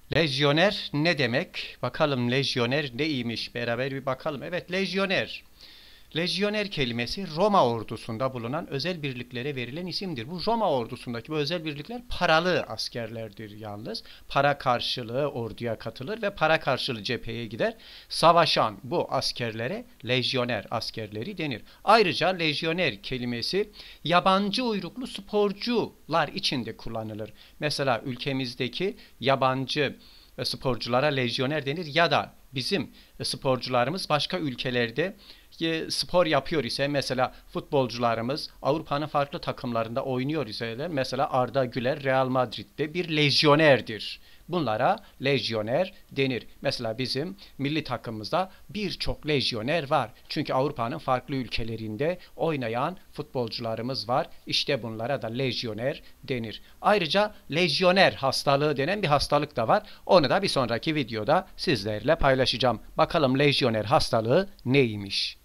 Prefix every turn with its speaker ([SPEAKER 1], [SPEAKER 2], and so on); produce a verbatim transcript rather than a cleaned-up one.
[SPEAKER 1] Lejyoner ne demek? Bakalım lejyoner neymiş? Beraber bir bakalım. Evet, lejyoner. Lejyoner kelimesi Roma ordusunda bulunan özel birliklere verilen isimdir. Bu Roma ordusundaki bu özel birlikler paralı askerlerdir yalnız. Para karşılığı orduya katılır ve para karşılığı cepheye gider. Savaşan bu askerlere lejyoner askerleri denir. Ayrıca lejyoner kelimesi yabancı uyruklu sporcular için de kullanılır. Mesela ülkemizdeki yabancı sporculara lejyoner denir ya da bizim sporcularımız başka ülkelerde spor yapıyor ise, mesela futbolcularımız Avrupa'nın farklı takımlarında oynuyor ise, mesela Arda Güler Real Madrid'de bir lejyonerdir. Bunlara lejyoner denir. Mesela bizim milli takımımızda birçok lejyoner var. Çünkü Avrupa'nın farklı ülkelerinde oynayan futbolcularımız var. İşte bunlara da lejyoner denir. Ayrıca lejyoner hastalığı denen bir hastalık da var. Onu da bir sonraki videoda sizlerle paylaşacağım. Bakalım lejyoner hastalığı neymiş?